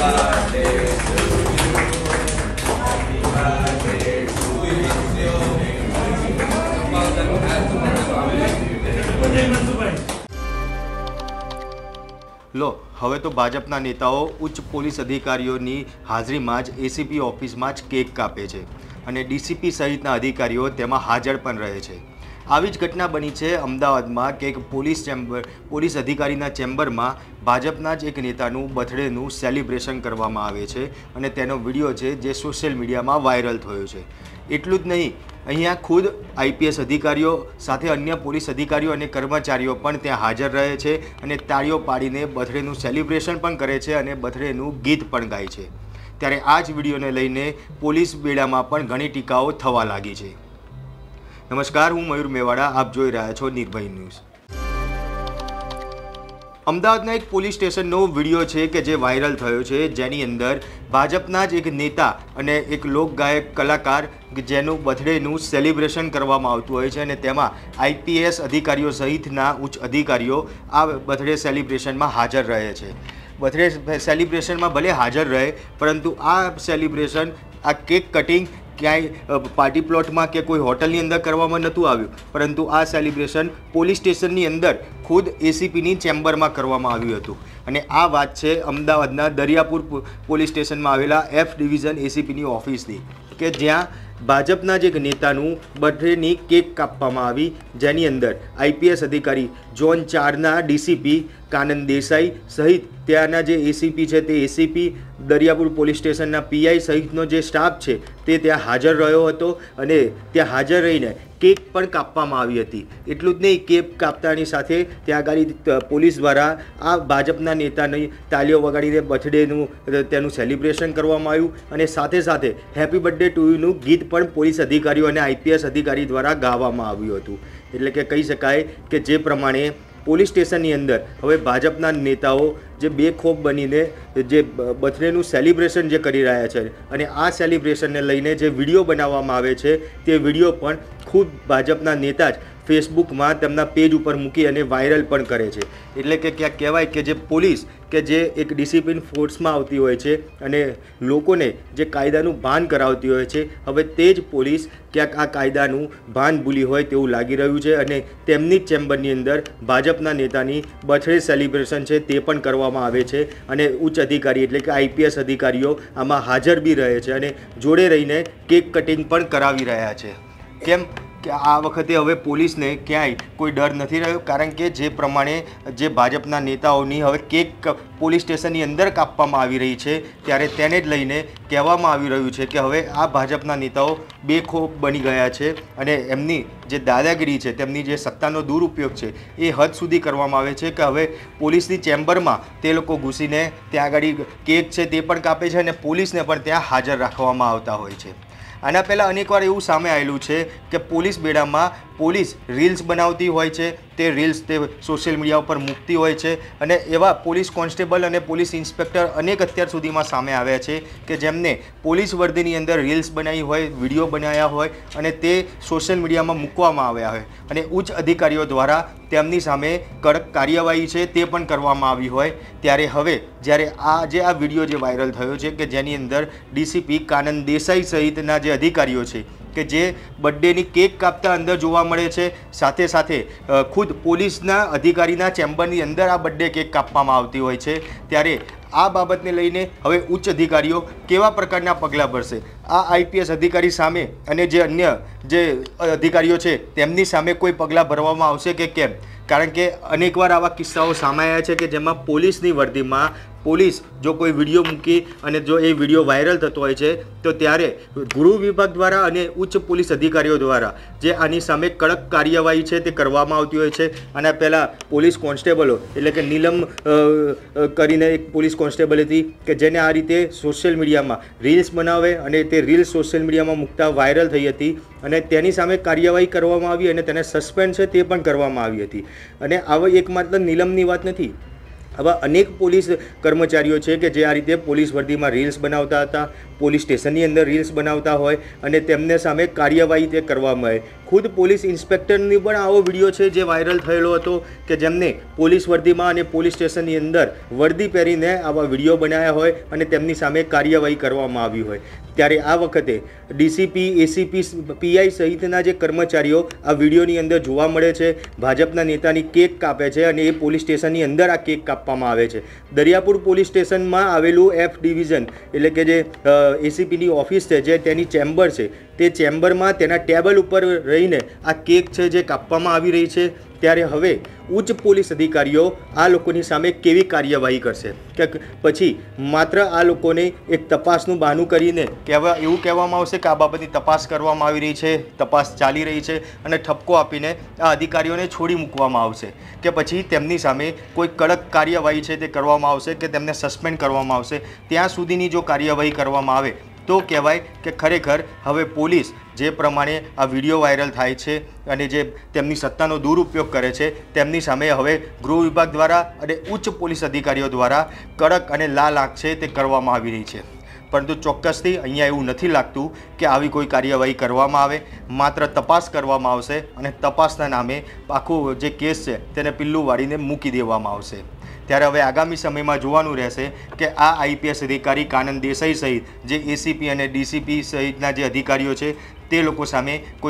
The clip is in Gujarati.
લો હવે તો ભાજપના નેતાઓ ઉચ્ચ પોલીસ અધિકારીઓની હાજરીમાં જ એસીપી ઓફિસમાં જ કેક કાપે છે અને ડીસીપી સહિતના અધિકારીઓ તેમાં હાજર પણ રહે છે। આવી જ ઘટના બની છે અમદાવાદમાં કે એક પોલીસ અધિકારીના ચેમ્બરમાં ભાજપના જ એક નેતાનું બર્થડેનું સેલિબ્રેશન કરવામાં આવે છે અને તેનો વિડીયો છે જે સોશિયલ મીડિયામાં વાયરલ થયો છે। એટલું જ નહીં, અહીંયા ખુદ આઈપીએસ અધિકારીઓ સાથે અન્ય પોલીસ અધિકારીઓ અને કર્મચારીઓ પણ ત્યાં હાજર રહે છે અને તાળીઓ પાડીને બર્થડેનું સેલિબ્રેશન પણ કરે છે અને બર્થડેનું ગીત પણ ગાય છે। ત્યારે આ જ વિડીયોને લઈને પોલીસ બેડામાં પણ ઘણી ટીકાઓ થવા લાગી છે। નમસ્કાર, હું મયુર મેવાડા, આપ જોઈ રહ્યા છો નિર્ભય ન્યૂઝ। અમદાવાદના એક પોલીસ સ્ટેશનનો વિડીયો છે કે જે વાયરલ થયો છે, જેની અંદર ભાજપના જ એક નેતા અને એક લોકગાયક કલાકાર જેનું બર્થડેનું સેલિબ્રેશન કરવામાં આવતું હોય છે અને તેમાં આઈપીએસ અધિકારીઓ સહિતના ઉચ્ચ અધિકારીઓ આ બર્થડે સેલિબ્રેશનમાં હાજર રહે છે। બર્થડે સેલિબ્રેશનમાં ભલે હાજર રહે, પરંતુ આ સેલિબ્રેશન, આ કેક કટિંગ ક્યાંય પાર્ટી પ્લોટમાં કે કોઈ હોટલની અંદર કરવામાં નહોતું આવ્યું, પરંતુ આ સેલિબ્રેશન પોલીસ સ્ટેશનની અંદર ખુદ એસીપીની ચેમ્બરમાં કરવામાં આવ્યું હતું। અને આ વાત છે અમદાવાદના દરિયાપુર પોલીસ સ્ટેશનમાં આવેલા એફ ડિવિઝન એસીપીની ઓફિસની, કે જ્યાં ભાજપના જ એક નેતાનું બર્થડેની કેક કાપવામાં આવી, જેની અંદર આઈપીએસ અધિકારી ઝોન 4ના ડીસીપી કાનન દેસાઈ સહિત ત્યાંના જે એસીપી છે તે એસીપી, દરિયાપુર પોલીસ સ્ટેશનના પીઆઈ સહિતનો જે સ્ટાફ છે તે ત્યાં હાજર રહ્યો હતો અને ત્યાં હાજર રહીને કેક પણ કાપવામાં આવી હતી। એટલું જ નહીં, કેક કાપતાની સાથે ત્યાં આગળ પોલીસ દ્વારા આ ભાજપના નેતાની તાળીઓ વગાડીને બર્થડેનું તેનું સેલિબ્રેશન કરવામાં આવ્યું અને સાથે સાથે હેપી બર્થડે ટુ યુનું ગીત પણ પોલીસ અધિકારીઓ અને આઈપીએસ અધિકારી દ્વારા ગાવામાં આવ્યું હતું। એટલે કે કહી શકાય કે જે પ્રમાણે પોલીસ સ્ટેશનની અંદર હવે ભાજપના નેતાઓ જે બેખોફ બનીને જે બર્થડેનું સેલિબ્રેશન જે કરી રહ્યા છે અને આ સેલિબ્રેશનને લઈને જે વિડીયો બનાવવામાં આવે છે તે વિડીયો પણ ખુદ ભાજપના નેતા જ ફેસબુકમાં તેમના પેજ ઉપર મૂકી અને વાયરલ પણ કરે છે। એટલે કે ક્યાંક કહેવાય કે જે પોલીસ કે જે એક ડિસિપ્લિન ફોર્સમાં આવતી હોય છે અને લોકોને જે કાયદાનું ભાન કરાવતી હોય છે, હવે તે જ પોલીસ ક્યાંક આ કાયદાનું ભાન ભૂલી હોય તેવું લાગી રહ્યું છે અને તેમની જ ચેમ્બરની અંદર ભાજપના નેતાની બર્થડે સેલિબ્રેશન છે તે પણ કરવામાં આવે છે અને ઉચ્ચ અધિકારી એટલે કે આઈપીએસ અધિકારીઓ આમાં હાજર બી રહે છે અને જોડે રહીને કેક કટિંગ પણ કરાવી રહ્યા છે। કેમ કે આ વખતે હવે પોલીસને ક્યાંય કોઈ ડર નથી રહ્યો, કારણ કે જે પ્રમાણે જે ભાજપના નેતાઓની હવે કેક પોલીસ સ્ટેશનની અંદર કાપવામાં આવી રહી છે, ત્યારે તેને જ લઈને કહેવામાં આવી રહ્યું છે કે હવે આ ભાજપના નેતાઓ બેખોફ બની ગયા છે અને એમની જે દાદાગીરી છે, તેમની જે સત્તાનો દુરુપયોગ છે એ હદ સુધી કરવામાં આવે છે કે હવે પોલીસની ચેમ્બરમાં તે લોકો ઘૂસીને ત્યાં આગળ કેક છે તે પણ કાપે છે અને પોલીસને પણ ત્યાં હાજર રાખવામાં આવતા હોય છે। આના પહેલાં અનેકવાર એવું સામે આવેલું છે કે પોલીસ બેડામાં પોલીસ રીલ્સ બનાવતી હોય છે, તે રીલ્સ તે સોશિયલ મીડિયા ઉપર મૂકતી હોય છે અને એવા પોલીસ કોન્સ્ટેબલ અને પોલીસ ઇન્સ્પેક્ટર અનેક અત્યાર સુધીમાં સામે આવ્યા છે કે જેમને પોલીસ વર્દીની અંદર રીલ્સ બનાવી હોય, વિડીયો બનાવ્યા હોય અને તે સોશિયલ મીડિયામાં મૂકવામાં આવ્યા હોય અને ઉચ્ચ અધિકારીઓ દ્વારા તેમની સામે કડક કાર્યવાહી છે તે પણ કરવામાં આવી હોય। ત્યારે હવે જ્યારે આ વિડીયો જે વાયરલ થયો છે કે જેની અંદર ડીસીપી કાનન દેસાઈ સહિતના જે અધિકારીઓ છે કે જે બર્થડેની કેક કાપતા અંદર જોવા મળે છે, સાથે સાથે ખુદ પોલીસના અધિકારીના ચેમ્બરની અંદર આ બર્થડે કેક કાપવામાં આવતી હોય છે, ત્યારે આ બાબતને લઈને હવે ઉચ્ચ અધિકારીઓ કેવા પ્રકારના પગલાં ભરશે, આ આઈપીએસ અધિકારી સામે અને જે અન્ય જે અધિકારીઓ છે તેમની સામે કોઈ પગલાં ભરવામાં આવશે કે કેમ? કારણ કે અનેકવાર આવા કિસ્સાઓ સામે આવ્યા છે કે જેમાં પોલીસની વર્દીમાં પોલીસ જો કોઈ વિડીયો મૂકી અને જો એ વિડીયો વાયરલ થતો હોય છે તો ત્યારે ગૃહ વિભાગ દ્વારા અને ઉચ્ચ પોલીસ અધિકારીઓ દ્વારા જે આની સામે કડક કાર્યવાહી છે તે કરવામાં આવતી હોય છે। આના પહેલાં પોલીસ કોન્સ્ટેબલો એટલે કે નીલમ કરીને એક પોલીસ કોન્સ્ટેબલ હતી કે જેને આ રીતે સોશિયલ મીડિયામાં રીલ્સ બનાવે અને તે રીલ્સ સોશિયલ મીડિયામાં મૂકતા વાયરલ થઈ હતી અને તેની સામે કાર્યવાહી કરવામાં આવી અને તેને સસ્પેન્ડ છે તે પણ કરવામાં આવી હતી। અને આવા એકમાત્ર નીલમની વાત નથી, આવા અનેક પોલીસ કર્મચારીઓ છે કે જે આ રીતે પોલીસ વર્દીમાં રીલ્સ બનાવતા હતા, પોલીસ સ્ટેશનની અંદર રીલ્સ બનાવતા હોય અને તેમને સામે કાર્યવાહી તે કરવામાં આવે। ખુદ પોલીસ ઇન્સ્પેક્ટરની પણ આવો વિડીયો છે જે વાયરલ થયેલો હતો કે જેમને પોલીસ વર્દીમાં અને પોલીસ સ્ટેશનની અંદર વર્દી પહેરીને આવા વિડીયો બનાવ્યા હોય અને તેમની સામે કાર્યવાહી કરવામાં આવી હોય. ત્યારે આ વખતે ડીસીપી, એસીપી, પીઆઈ સહિતના જે કર્મચારીઓ આ વિડીયોની અંદર જોવા મળે છે. ભાજપના નેતાની કેક કાપે છે અને એ પોલીસ સ્ટેશનની અંદર આ કેક કાપવામાં આવે છે. દરિયાપુર પોલીસ સ્ટેશનમાં આવેલું F ડિવિઝન એટલે કે જે એસીપીની ઓફિસ છે, જે તેની ચેમ્બર છે, તે ચેમ્બરમાં તેના ટેબલ ઉપર રહીને આ કેક છે જે કાપવામાં આવી રહી છે. ત્યારે હવે ઉચ્ચ પોલીસ અધિકારીઓ આ લોકોની સામે કેવી કાર્યવાહી કરશે કે પછી માત્ર આ લોકોને એક તપાસનું બહાનું કરીને એવું કહેવામાં આવશે કે આ બાબતની તપાસ કરવામાં આવી રહી છે, તપાસ ચાલી રહી છે અને ઠપકો આપીને આ અધિકારીઓને છોડી મૂકવામાં આવશે કે પછી તેમની સામે કોઈ કડક કાર્યવાહી છે તે કરવામાં આવશે કે તેમને સસ્પેન્ડ કરવામાં આવશે. ત્યાં સુધીની જો કાર્યવાહી કરવામાં આવે તો કહેવાય કે ખરેખર હવે પોલીસ જે પ્રમાણે આ વિડીયો વાયરલ થાય છે અને જે તેમની સત્તાનો દુરુપયોગ કરે છે તેમની સામે હવે ગૃહ વિભાગ દ્વારા અને ઉચ્ચ પોલીસ અધિકારીઓ દ્વારા કડક અને લાલ આંખ છે તે કરવામાં આવી રહી છે. પરંતુ ચોક્કસથી અહીંયા એવું નથી લાગતું કે આવી કોઈ કાર્યવાહી કરવામાં આવે. માત્ર તપાસ કરવામાં આવશે અને તપાસના નામે આખું જે કેસ છે તેને પિલ્લું વાળીને મૂકી દેવામાં આવશે. ત્યારે હવે આગામી સમયમાં જોવાનું રહેશે કે આ આઈપીએસ અધિકારી કાનન દેસાઈ સહિત જે એસીપી અને ડીસીપી સહિતના જે અધિકારીઓ છે તે લોકો સામે કોઈ